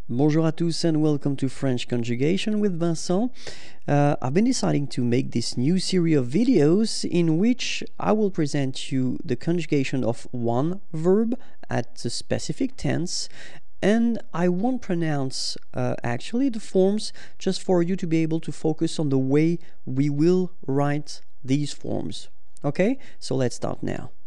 Bonjour à tous and welcome to French Conjugation with Vincent. I've been deciding to make this new series of videos in which I will present you the conjugation of one verb at the specific tense, and I won't pronounce actually the forms, just for you to be able to focus on the way we will write these forms. Okay, so let's start now.